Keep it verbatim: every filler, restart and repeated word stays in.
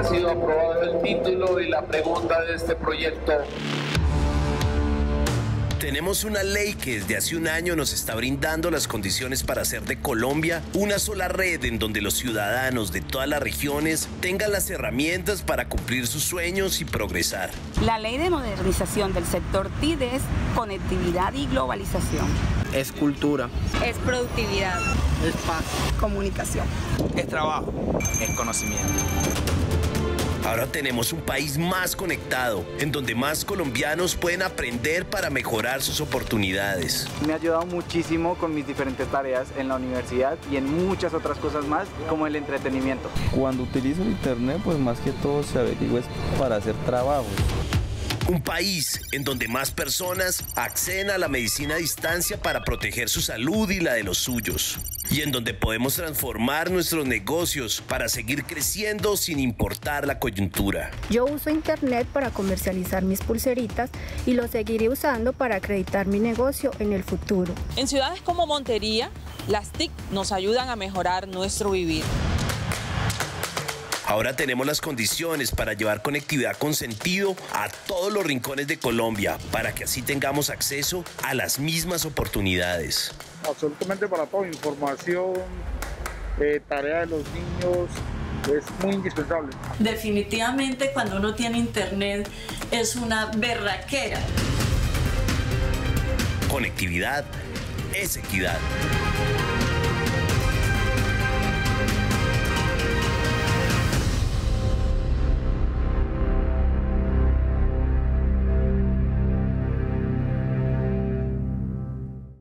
sido aprobado el título y la pregunta de este proyecto. Tenemos una ley que desde hace un año nos está brindando las condiciones para hacer de Colombia una sola red en donde los ciudadanos de todas las regiones tengan las herramientas para cumplir sus sueños y progresar. La ley de modernización del sector T I D es conectividad y globalización. Es cultura. Es productividad. Es paz. Comunicación. Es trabajo. Es conocimiento. Ahora tenemos un país más conectado, en donde más colombianos pueden aprender para mejorar sus oportunidades. Me ha ayudado muchísimo con mis diferentes tareas en la universidad y en muchas otras cosas más, como el entretenimiento. Cuando utilizo el internet, pues más que todo se averigua es para hacer trabajos. Un país en donde más personas acceden a la medicina a distancia para proteger su salud y la de los suyos. Y en donde podemos transformar nuestros negocios para seguir creciendo sin importar la coyuntura. Yo uso internet para comercializar mis pulseritas y lo seguiré usando para acreditar mi negocio en el futuro. En ciudades como Montería, las T I C nos ayudan a mejorar nuestro vivir. Ahora tenemos las condiciones para llevar conectividad con sentido a todos los rincones de Colombia, para que así tengamos acceso a las mismas oportunidades. Absolutamente para todo, información, eh, tarea de los niños, es muy indispensable. Definitivamente cuando uno tiene internet es una berraquera. Conectividad es equidad.